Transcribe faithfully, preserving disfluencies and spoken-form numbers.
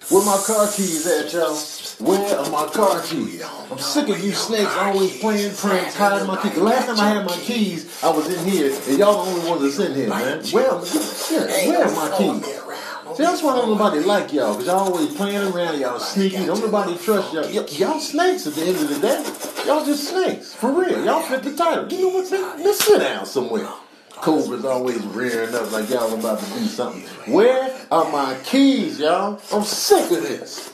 Where my car keys at, y'all? Where are my car keys? I'm sick of you snakes always playing pranks, hiding my keys. The last time I had my keys, I was in here, and y'all the only ones that's in here, man. Where, where are my keys? See, that's why don't nobody like y'all, because y'all always playing around, y'all sneaky, don't nobody trust y'all. Y- y'all snakes at the end of the day. Y'all just snakes, for real. Y'all fit the title. You know what? Let's sit down somewhere. Cobra's always rearing up like y'all about to do something. Where are my keys, y'all? I'm sick of this.